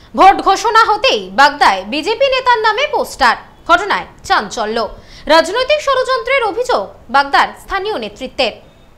Vote ঘোষণা হতেই বাগদায় BJP নেতার নামে পোস্টার, ঘটনায় চাঞ্চল্য। রাজনৈতিক ষড়যন্ত্রের অভিযোগ বাগদার স্থানীয় নেতৃত্বের।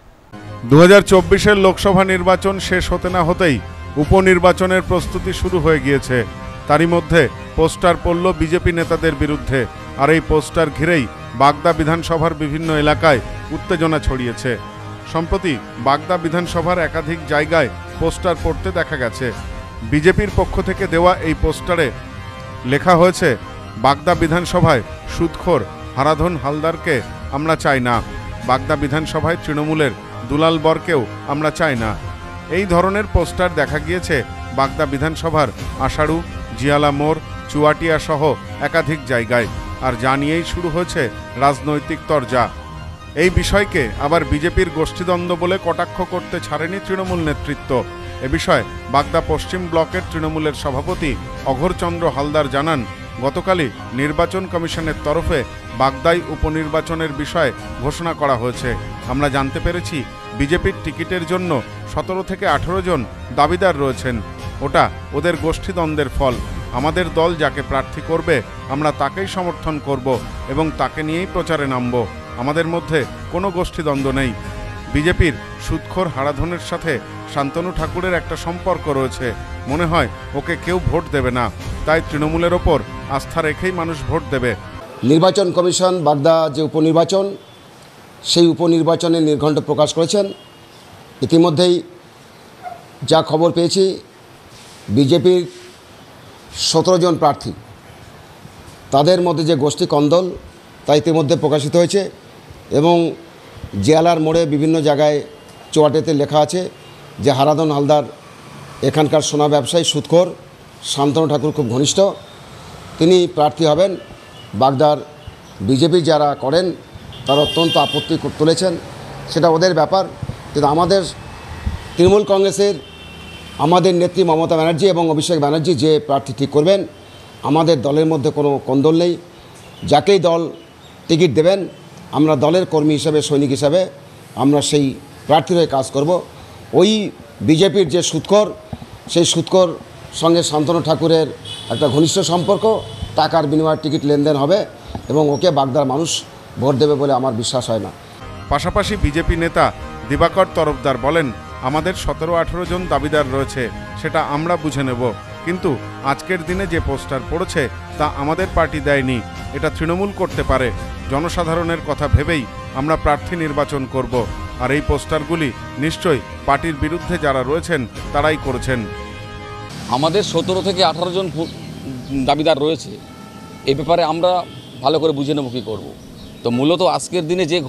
2024-এর লোকসভা নির্বাচন শেষ হতে না হতেই উপনির্বাচনের প্রস্তুতি শুরু হয়ে গিয়েছে। তারই মধ্যে পোস্টার পড়ল বিজেপি নেতাদের বিরুদ্ধে, আর এই পোস্টার ঘিরেই বাগদা বিধানসভার বিভিন্ন এলাকায় উত্তেজনা ছড়িয়েছে। সম্প্রতি বাগদা বিধানসভার একাধিক জায়গায় পোস্টার পড়তে দেখা গেছে। বিজেপির পক্ষ থেকে দেওয়া এই পোস্টারে লেখা হয়েছে, বাগদা বিধানসভায় সুদখোর হারাধন হালদারকে আমরা চাই না, বাগদা বিধানসভায় তৃণমূলের দুলাল বরকেও আমরা চাই না। এই ধরনের পোস্টার দেখা গিয়েছে বাগদা বিধানসভার আষাঢ়ু, জিয়ালা মোড়, চুয়াটিয়া সহ একাধিক জায়গায়। আর যা নিয়েই শুরু হয়েছে রাজনৈতিক তরজা। এই বিষয়কে আবার বিজেপির গোষ্ঠীদ্বন্দ্ব বলে কটাক্ষ করতে ছাড়েনি তৃণমূল নেতৃত্ব। এ বিষয়ে বাগদা পশ্চিম ব্লকের তৃণমূলের সভাপতি অঘোরচন্দ্র হালদার জানান, গতকালই নির্বাচন কমিশনের তরফে বাগদায় উপনির্বাচনের বিষয়ে ঘোষণা করা হয়েছে। আমরা জানতে পেরেছি বিজেপির টিকিটের জন্য 17 থেকে 18 জন দাবিদার রয়েছেন। ওটা ওদের গোষ্ঠীদ্বন্দ্বের ফল। আমাদের দল যাকে প্রার্থী করবে আমরা তাকেই সমর্থন করব এবং তাকে নিয়েই প্রচারে নামব। আমাদের মধ্যে কোনো গোষ্ঠীদ্বন্দ্ব নেই। বিজেপির সুদখোর হারাধনের সাথে শান্তনু ঠাকুরের একটা সম্পর্ক রয়েছে। মনে হয় ওকে কেউ ভোট দেবে না, তাই তৃণমূলের ওপর আস্থা রেখেই মানুষ ভোট দেবে। নির্বাচন কমিশন বাগদা যে উপনির্বাচন, সেই উপনির্বাচনে নির্ঘণ্ট প্রকাশ করেছেন। ইতিমধ্যেই যা খবর পেয়েছি, বিজেপির 17 জন প্রার্থী, তাদের মধ্যে যে গোষ্ঠী কন্দল তা ইতিমধ্যে প্রকাশিত হয়েছে এবং জিয়ালার মোড়ে বিভিন্ন জায়গায় চুয়াটেতে লেখা আছে যে হারাধন হালদার এখানকার সোনা ব্যবসায়ী, সুদখোর, শান্তনু ঠাকুর খুব ঘনিষ্ঠ, তিনি প্রার্থী হবেন। বাগদার বিজেপি যারা করেন তারা অত্যন্ত আপত্তি তুলেছেন, সেটা ওদের ব্যাপার। কিন্তু আমাদের তৃণমূল কংগ্রেসের আমাদের নেত্রী মমতা ব্যানার্জি এবং অভিষেক ব্যানার্জি যে প্রার্থী ঠিক করবেন, আমাদের দলের মধ্যে কোনো কোন্দল নেই। যাকেই দল টিকিট দেবেন, আমরা দলের কর্মী হিসেবে, সৈনিক হিসাবে আমরা সেই প্রার্থীর হয়ে কাজ করব। ওই বিজেপির যে সুদখোর, সেই সুদখোর সঙ্গে শান্তনু ঠাকুরের একটা ঘনিষ্ঠ সম্পর্ক, টাকার বিনিময়ে টিকিট লেনদেন হবে এবং ওকে বাগদার মানুষ ভোট দেবে বলে আমার বিশ্বাস হয় না। পাশাপাশি বিজেপি নেতা দিবাকর তরফদার বলেন, আমাদের 17-18 জন দাবিদার রয়েছে, সেটা আমরা বুঝে নেব, কিন্তু আজকের দিনে যে পোস্টার পড়েছে তা আমাদের পার্টি দেয়নি, এটা তৃণমূল করতে পারে। জনসাধারণের কথা ভেবেই আমরা প্রার্থী নির্বাচন করব, আর এই পোস্টারগুলি নিশ্চয়ই পার্টির বিরুদ্ধে যারা রয়েছেন তারাই করেছেন। আমাদের 17 থেকে 18 জন দাবিদার রয়েছে, এই ব্যাপারে আমরা ভালো করে বুঝে নেব কী করব। তো মূলত আজকের দিনে যে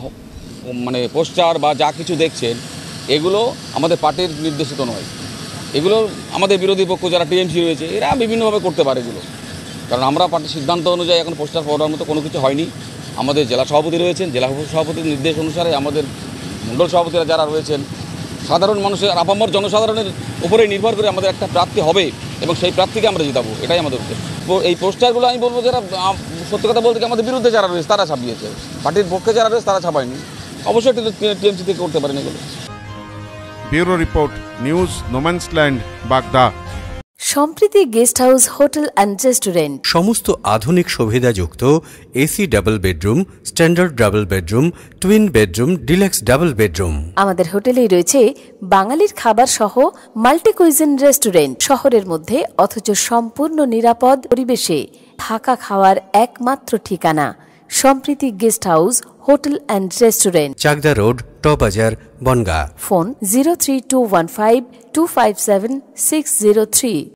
পোস্টার বা যা কিছু দেখছেন, এগুলো আমাদের পার্টির নির্দেশিত নয়। এগুলো আমাদের বিরোধী পক্ষ যারা টিএমসি রয়েছে, এরা বিভিন্নভাবে করতে পারে এগুলো, কারণ আমরা পার্টির সিদ্ধান্ত অনুযায়ী এখন পোস্টার পড়ার মতো কোনো কিছু হয়নি। আমাদের জেলা সভাপতি রয়েছেন, জেলা সভাপতির নির্দেশ অনুসারে আমাদের মণ্ডল সভাপতিরা যারা রয়েছেন, সাধারণ মানুষের, আপামর জনসাধারণের উপরে নির্ভর করে আমাদের একটা প্রার্থী হবে এবং সেই প্রার্থীকে আমরা জিতাবো, এটাই আমাদের উদ্দেশ্য। এই পোস্টারগুলো আমি বলবো, যারা সত্যি কথা বলতে আমাদের বিরুদ্ধে যারা রয়েছে তারা ছাপিয়েছে, পার্টির পক্ষে যারা রয়েছে তারা ছাপায়নি। অবশ্যই টিএমসি থেকে করতে পারেন এগুলো। Bureau report, news no man's land, Bagda. Sampriti guest house, hotel and restaurant, সমস্ত আধুনিক সুবিধাযুক্ত AC double bedroom, standard double bedroom, twin bedroom, deluxe double bedroom. আমাদের হোটেলেই রয়েছে বাঙালির খাবার সহ মাল্টি কুইজিন রেস্টুরেন্ট। শহরের মধ্যে অথচ সম্পূর্ণ নিরাপদ পরিবেশে থাকা খাওয়ার একমাত্র ঠিকানা Sampriti guest house, hotel and restaurant, Chakdah road, টবাজার, বনগাঁ। ফোন 03215257603।